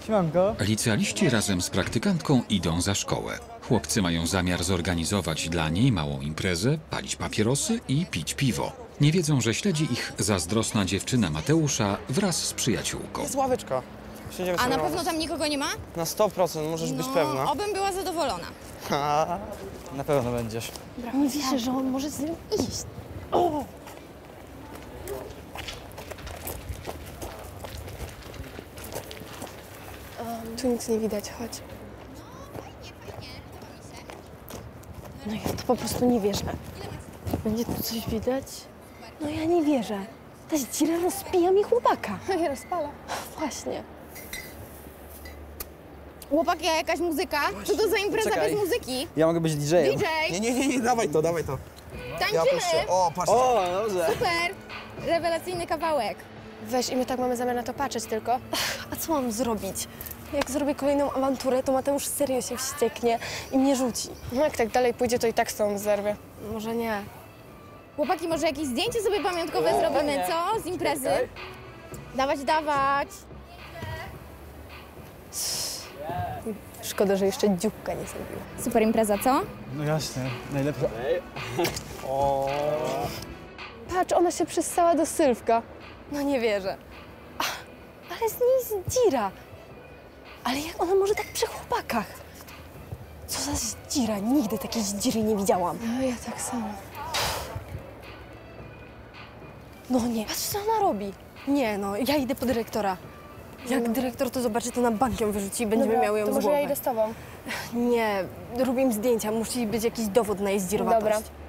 Siemanko. Licealiści razem z praktykantką idą za szkołę. Chłopcy mają zamiar zorganizować dla niej małą imprezę, palić papierosy i pić piwo. Nie wiedzą, że śledzi ich zazdrosna dziewczyna Mateusza wraz z przyjaciółką. Jest ławeczka. Siedzimy A sobie na pewno razem. tam nikogo nie ma? Na 100% możesz być pewna. Obym była zadowolona. Ha. Na pewno będziesz. Nie wierzę, że on może z nim iść. Tu nic nie widać, chodź. No ja to po prostu nie wierzę. Będzie tu coś widać? No ja nie wierzę. Ta dzira rozpija mi chłopaka. Nie rozpala. Właśnie. Chłopaki, a jakaś muzyka? Co to za impreza Czekaj. bez muzyki? Ja mogę być DJ-em. DJ! Nie, dawaj to, dawaj to. Tańczymy! O, patrzcie. O, dobrze. Super! Rewelacyjny kawałek. Weź i my tak mamy zamiar na to patrzeć tylko. A co mam zrobić? Jak zrobię kolejną awanturę, to Mateusz serio się wścieknie i mnie rzuci. No jak tak dalej pójdzie, to i tak stąd zerwie. Może nie. Chłopaki, może jakieś zdjęcie sobie pamiątkowe zrobimy, co? Z imprezy? Dawać, dawać! Szkoda, że jeszcze dzióbka nie zrobiła. Super impreza, co? No jasne, najlepsza. Patrz, ona się przystała do Sylwka. No nie wierzę. Ale z niej jest dzira. Ale jak ona może tak przy chłopakach? Co za zdzira? Nigdy takiej zdziry nie widziałam. No ja tak samo. No nie, patrz co ona robi. Nie no, ja idę po dyrektora. Jak dyrektor to zobaczy, to na bank ją wyrzuci i będziemy miały ją to z może głowy. ja idę z tobą. Nie, robię im zdjęcia, musi być jakiś dowód na jej zdzirowość. Dobra.